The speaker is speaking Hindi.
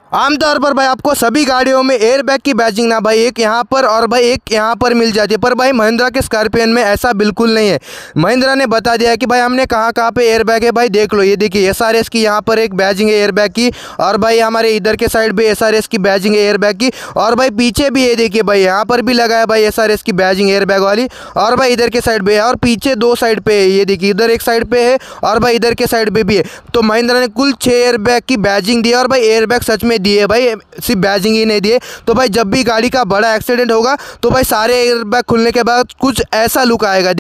आमतौर पर भाई आपको सभी गाड़ियों में एयर बैग की बैजिंग ना भाई एक यहाँ पर और भाई एक यहाँ पर मिल जाती है, पर भाई महिंद्रा के स्कॉर्पियन में ऐसा बिल्कुल नहीं है। महिंद्रा ने बता दिया है कि भाई हमने कहाँ कहाँ पे एयर बैग है, भाई देख लो, ये देखिए एसआरएस की यहाँ पर एक बैजिंग है एयर बैग की, और भाई हमारे इधर के साइड भी एसआरएस की बैजिंग है एयर बैग की, और भाई पीछे भी ये देखिए भाई यहाँ पर भी लगा है भाई एसआरएस की बैजिंग एयर बैग वाली, और भाई इधर के साइड पे है और पीछे दो साइड पे है, ये देखिए इधर एक साइड पे है और भाई इधर के साइड पे भी है। तो महिंद्रा ने कुल 6 एयर बैग की बैजिंग दी है, और भाई एयर बैग सच में दिए भाई, सिर्फ बैजिंग ही नहीं दिए। तो भाई जब भी गाड़ी का बड़ा एक्सीडेंट होगा तो भाई सारे एयर बैग खुलने के बाद कुछ ऐसा लुक आएगा।